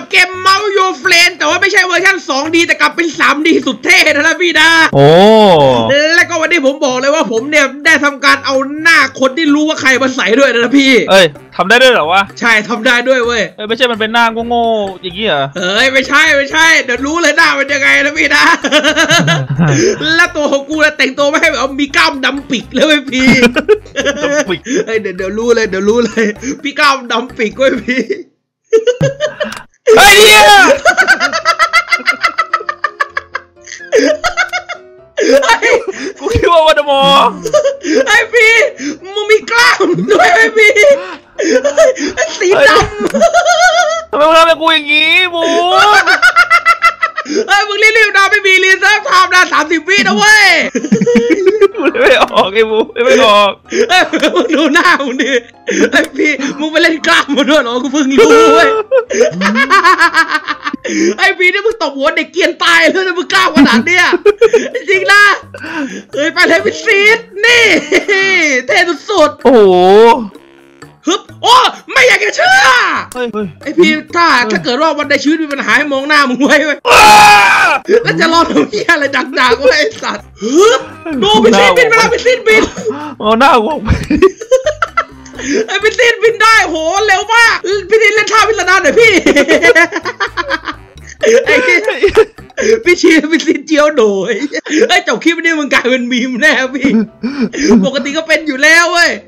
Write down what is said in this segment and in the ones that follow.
เกมเมาส์โยเฟรนแต่ว่าไม่ใช่เวอร์ชัน 2D แต่กลับเป็น 3D สุดเท่นะพี่นะโอ้และก็วันนี้ผมบอกเลยว่าผมเนี่ยได้ทำการเอาหน้าคนที่รู้ว่าใครมาใส่ด้วยนะพี่ทำได้ด้วยเหรอวะใช่ทำได้ด้วยเว้ยไม่ใช่มันเป็นหน้าโง่ๆอย่างนี้เหรอไม่ใช่เดี๋ยวรู้เลยหน้ามันยังไงนะพี่นะแล้วตัวของกูแต่งตัวไม่ให้แบบมีกล้ามดำปิกเลยพี่เดี๋ยวรู้เลยพี่กล้ามดำปิกเว้ยพี่ไอ้เนี่ยกูคิดว่าวันมอไอ้พี่มึงมีกล้ามด้วยไอ้พี่สีดำทำไมมึงทำกับกูอย่างงี้บูมึงรีบๆนะไม่มีรีเซิร์ฟไทม์นะ30 วินะเว้ยไม่ออกไอ้บูไม่ออกมึงดูหน้ามึงดิไอ้พี่มึงไปเล่นกล้ามมาด้วยเหรอกูเพิ่งรู้เว้ยไอ้พี่นี่มึงตบหัวเด็กเกียนตายเลยนะมึงกล้ามขนาดเนี้ยจริงนะไปเลยพี่ซีดนี่เท่สุดๆโอ้ฮึบโอ้ไม่อยากจะเชื่อไอพี่ถ้าเกิดว่าวันใดชีวิตมีปัญหาให้มองหน้ามึงไว้แล้วจะรอทำเหี้ยอะไรดังๆไว้ไอสัตว์ฮึบดูพี่ซีดบินเวลาพี่ซีดบินเอาหน้ากูไอพี่ซีดบินได้โหเร็วมากพี่ซีดเล่นท่าพิสดารหน่อยพี่พี่ซีดเจียวโดยไอจบคลิปนี้มึงกลายเป็นมีมแน่พี่ปกติก็เป็นอยู่แล้วเว้ย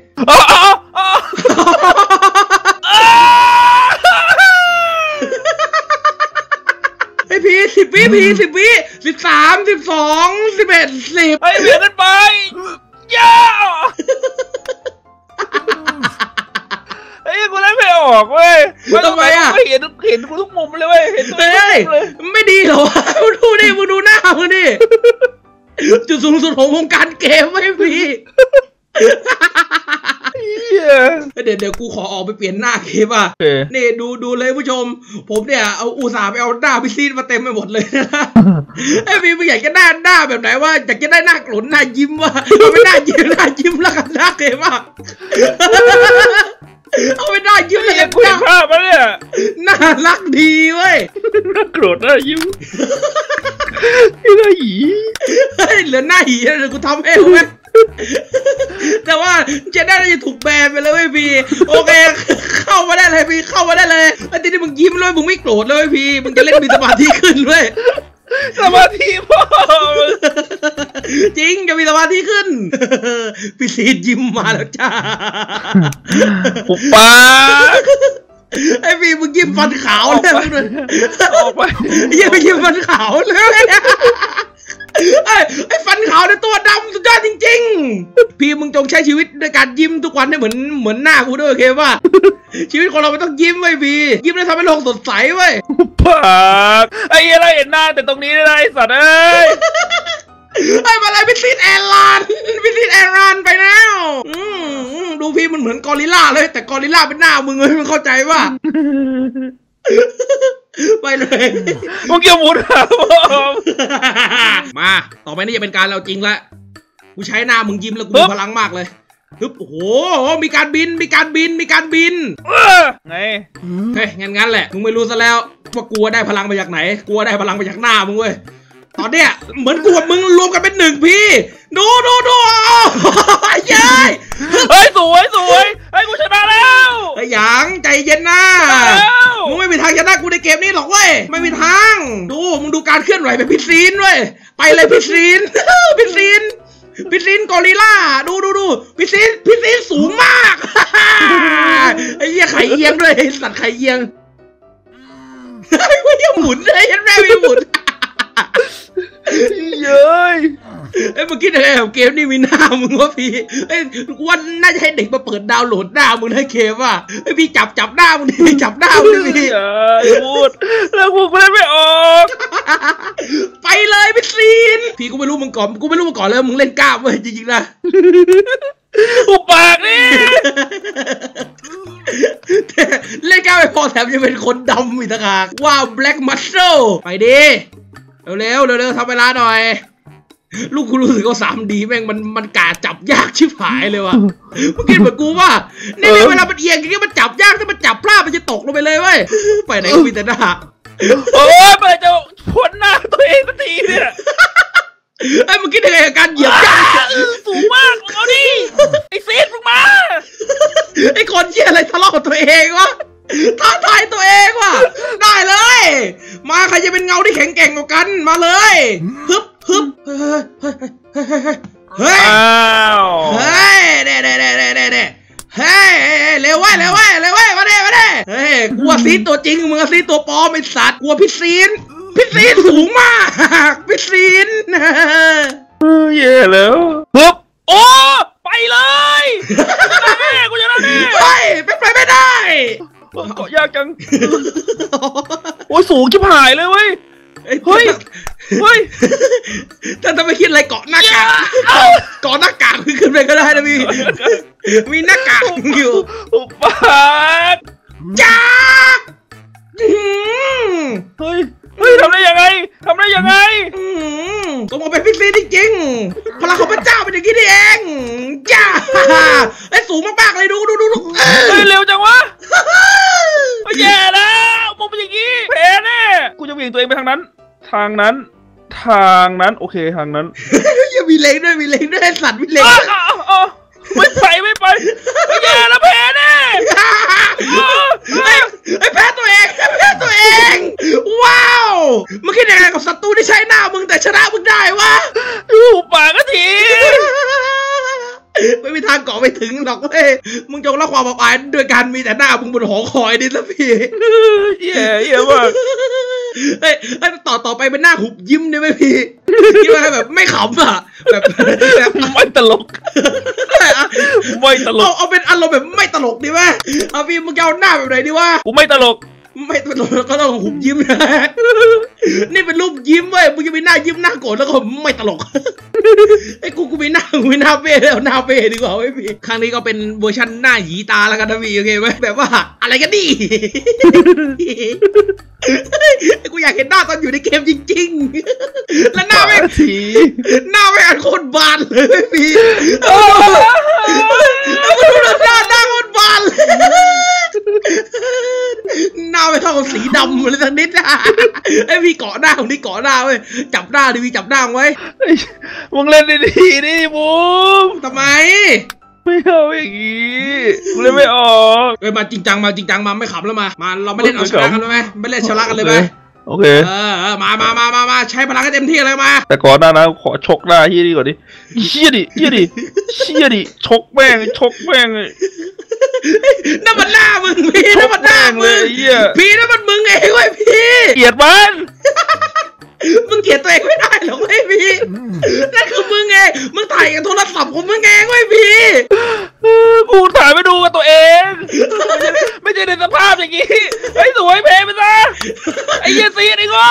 ไอพี่10 วิพี่10 วิ13 12 11 10 ไอเวียนกันไปย่าไอ้กูเล่นไม่ออกเว้ยทำไมเห็นกูทุกมุมเลยเว้ยเห็นตัวเลยไม่ดีเหรอมึงดูหน้ามึงดิจุดสูงสุดของวงการเกมไม่พี่เดี๋ยวกูขอออกไปเปลี่ยนหน้าเคปอ่ะนี่ดูเลยผู้ชมผมเนี่ยเอาอุตส่าห์ไปเอาหน้าพี่ซีดมาเต็มไปหมดเลยนะไอ้พี่อยากจะหน้าแบบไหนว่าอยากจะได้หน้าโกรธหน้ายิ้มว่าเอาไปหน้ายิ้มแล้วกันหน้าเคปอ่ะเอาไปหน้ายิ้มแล้วกันคุยภาพมาเนี่ยน่ารักดีเว้ยหน้าโกรธหน้ายิ้มหน้าหยีเหลือหน้าหยีเลยกูทำให้ไหมแต่ว่าจะได้จะถูกแบนไปเลยพี่โอเคเข้ามาได้เลยพี่เข้ามาได้เลยไอ้ที่มึงยิ้มเลยมึงไม่โกรธเลยพี่มึงจะเล่นมีสมาธิขึ้นด้วยสมาธิพ่อจริงจะมีสมาธิขึ้นพี่ซีดยิ้มมาแล้วจ้าปุ๊บปาไอ้พี่มึงยิ้มฟันขาวเลยออกไปยิ้มฟันขาวเลยไอ้ฟันขาวในตัวดำสุดยอดจริงๆพี่มึงจงใช้ชีวิตด้วยการยิ้มทุกวันให้เหมือนหน้ากูด้วยโอเคป่ะชีวิตของเราไม่ต้องยิ้มไว้พี่ยิ้มแล้วทำให้โลกสดใสเว้ยปากไอ้อะไรเห็นหน้าแต่ตรงนี้ได้ไอ้สัตว์ไอ้มาอะไรพี่ซีดแอร์ไลน์ไปแล้วดูพี่มันเหมือนกอริลลาเลยแต่กอริลลาเป็นหน้ามึงเลยมึงเข้าใจป่ะไปเลยมึงเกี่ยวหมุนมาต่อไปนี่จะเป็นการเราจริงละกูใช้หน้ามึงยิ้มแล้วกูมีพลังมากเลยฮึบโอ้โหมีการบินไงเฮ้ยงั้นแหละมึงไม่รู้ซะแล้วว่ากูได้พลังมาจากไหนกูได้พลังมาจากหน้ามึงเว้ยตอนเนี้ยเหมือนกูกับมึงรวมกันเป็น1พี่ดูยัยเฮ้ยสวยไอ้กูชนะแล้วไอ้หยางใจเย็นนะมึงไม่มีทางชนะกูในเกมนี้หรอกเว้ยไม่มีทางมึงดูการเคลื่อนไหวแบบพี่ซีนด้วยไปเลยพี่ซีนกอริลลาดูพี่ซีนสูงมากไอ้เหี้ยไข่เอียงด้วยไอ้สัตว์ไข่เอียงไม่ได้หมุนเลยยันแม่ไม่หมุนเย้ยเมื่อกี้ในเกมนี่มีหน้ามึงวะพี่วันน่าจะให้เด็กมาเปิดดาวน์โหลดหน้ามึงให้เกมว่ะพี่จับหน้ามึงดิจับหน้ามึงดิพูดแล้วพูดกูไม่ออกไปเลยพี่ซีนพี่กูไม่รู้มึงก่อนเลยมึงเล่นกล้ามเว้ยจริงๆนะอุปากนี่เล่นกล้ามไม่พอแถมยังเป็นคนดำอีกต่างหากว้าว Black Muscle ไปดิเร็วทำเวลาหน่อยลูกกูรู้สึกว่า 3D แม่งมันกาจับยากชิบหายเลยว่ะเมื่อกี้เหมือนกูว่านี่เวลามันเอียงอย่างนี้มันจับยากถ้ามันจับพลาดมันจะตกลงไปเลยเว้ยไปไหนก็มีแต่หน้าโอ้ยเมื่อจะพ้นหน้าตัวเองสักทีเนี่ยไอ้มึงคิดยังไงกับการเหยียบย่ำสูงมากเอาดิไอ้ซีดมึงมาไอ้คนเชี่ยอะไรทะเลาะกับตัวเองวะท้าทายตัวเองวะได้เลยมาใครจะเป็นเงาที่แข็งแกร่งกว่ากันมาเลยฮึบฮึบเฮ้ยเฮ้ยเด้เฮ้ยเร็วไว้มาเด้เฮ้ยกลัวซีนตัวจริงมึงซีนตัวปลอมไอ้สัตว์กลัวพิซีนสูงมากพิซีนแย่แล้วฮึบโอ้ไปเลยกูจะได้เป็นไปไม่ได้เกาะยากจังโอ้ยสูงชิบหายเลยเว้ยเฮ้ยถ้าไม่คิดอะไรเกาะหน้ากากขึ้นไปก็ได้นะพี่มีหน้ากากอยู่อุปาจ้าเฮ้ยทำได้ยังไงต้องมาเป็นพิซีจริงๆพลังของพระเจ้าเป็นอย่างนี้นี่เองจ้าไอ้สูงมากๆเลยดูเร็วจังวะแย่แล้วมึงเป็นอย่างนี้แพ้แน่กูจะวิ่งตัวเองไปทางนั้นโอเคทางนั้นยังมีเล็งด้วยสัตว์มีเล็งไม่ไปแย่แล้วแพ้แน่ไอ้แพ้ตัวเองว้าวมึงคิดยังไงกับศัตรูที่ใช้หน้ามึงแต่ชนะมึงได้วะดูปากก็ทีไม่มีทางเกาะไปถึงหรอกเว้ยมึงจงละความอับอายด้วยการมีแต่หน้ามึงบนหอคอยดิซะพี่แย่มากเฮ้ยต่อไปเป็นหน้าหุบยิ้มได้ไหมพี่คิดว่าแบบไม่ขำอ่ะแบบไม่ตลกเอาเป็นอารมณ์แบบไม่ตลกดีไหมเอาพี่มึงเอาหน้าแบบไหนดีวะกูไม่ตลกก็ต้องหุบยิ้มนะนี่เป็นรูปยิ้มเว้ยมึงจะมีหน้ายิ้มหน้าโกรธแล้วก็ไม่ตลกไอ้กูมีหน้าเป้แล้วหน้าเป้ดีกว่าไอ้พี่ครั้งนี้ก็เป็นเวอร์ชันหน้าหยีตาแล้วกันนะพี่โอเคไหมแบบว่าอะไรกันดิกูอยากเห็นหน้าตอนอยู่ในเกมจริงๆแล้วหน้าไม่อันโคตรบานเลยพี่กูดูหน้าโคตรบานหน้าไม่เท่าสีดำเลยสักนิดนะไอ้พี่เกาะหน้าของนี่เกาะหน้าเว้ยจับหน้าดิพี่จับหน้าไว้มึงเล่นดีๆดิบูมทำไมไม่เอาอย่างงี้เล่นไม่ออกมาจริงจังมาไม่ขำแล้วมาเราไม่เล่นเอาชนะกันเลยไหมไม่เล่นชนะกันเลยไหมโอเคมาใช้พลังให้เต็มที่เลยมาแต่ก่อนหน้านะขอชกหน้าเฮียดีก่อนดิเฮียดิชกแม่งนั่นมันหน้ามึงพี่นั่นมันหน้ามึงพี่นั่นมันมึงเองเว้ยพี่เกลียดมันมึงเกลียดตัวเองไม่ได้หรอกเว้ยพี่นั่นคือมึงเองมึงถ่ายกับโทรศัพท์ของมึงเองเว้ยพี่กูถ่ายไปดูกับตัวเองไม่ใช่ในสภาพอย่างนี้ไอ้สวยเพไปซะไอ้เหี้ยซีนไอ้โง่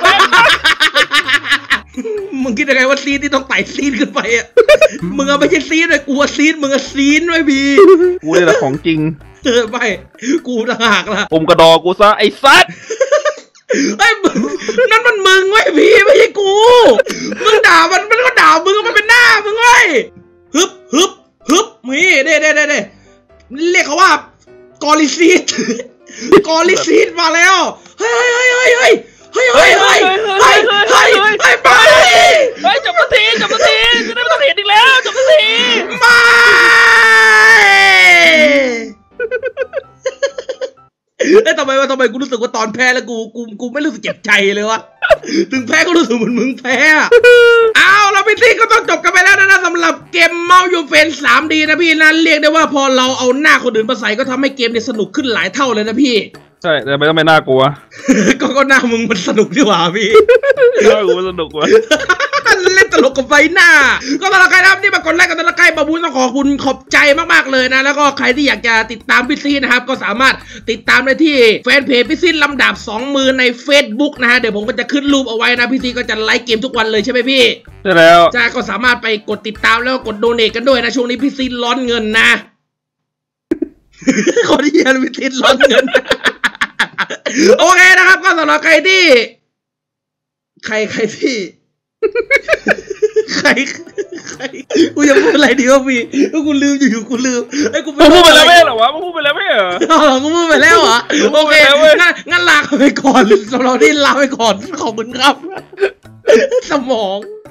มึงคิดยังไงว่าซีนที่ต้องไต่ซีนขึ้นไปอ่ะมึงไม่ใช่ซีนเลยกูว่าซีนมึงซีนไว้พี่กูนี่แหละของจริงไม่กูต่างหากล่ะอมกระดอกูซะไอ้ซัดไอ้นั่นมันมึงไว้พี่ไม่ใช่กูมึงด่ามันก็ด่ามึงมันเป็นหน้ามึงไว้ฮึบมีเด้เรียกเขาว่ากอลิซีดมาแล้วเฮ้ยไปจบนาทีจะได้ไม่ต้องเห็นอีกแล้วจบนาทีไม่ทำไมกูรู้สึกว่าตอนแพ้แล้วกูไม่รู้สึกเจ็บใจเลยวะถึงแพ้ก็รู้สึกเหมือนมึงแพ้เอาเราไปที่ก็ต้องจบกันไปแล้วนะสำหรับเกมเมาส์ยูเฟน 3D นะพี่นั้นเรียกได้ว่าพอเราเอาหน้าคนอื่นมาใส่ก็ทำให้เกมเนี่ยสนุกขึ้นหลายเท่าเลยนะพี่ใช่แต่ไม่ต้องไปน่ากลัวก็หน้ามึงมันสนุกดีกว่าพี่หน้ากูมันสนุกว่ะเล่นตลกกับไฟหน้าก็ตลกใครครับนี่มากดไลค์กันตลกใครบาบูนต้องขอคุณขอบใจมากๆเลยนะแล้วก็ใครที่อยากจะติดตามพี่ซีนะครับก็สามารถติดตามได้ที่แฟนเพจพี่ซีลำดับ2 มือใน Facebook นะฮะเดี๋ยวผมก็จะขึ้นรูปเอาไว้นะพี่ซีก็จะไลฟ์เกมทุกวันเลยใช่ไหมพี่ใช่แล้วจ้าก็สามารถไปกดติดตามแล้วก็กดโดเนทกันด้วยนะช่วงนี้พี่ซีร้อนเงินนะคนที่ยังพี่ซีร้อนเงินโอเคนะครับก็สำหรับใครที่กูยังพูดอะไรดีวะพี่กูลืมอยู่กูลืมไอ้กูพูดไปแล้วไม่เหรอวะวะมึงพูดไปแล้วไม่เหรอเราก็พูดไปแล้วเหรอโอเคงั้นลาไปก่อนสำหรับที่ลาไปก่อนขอบคุณครับสมอง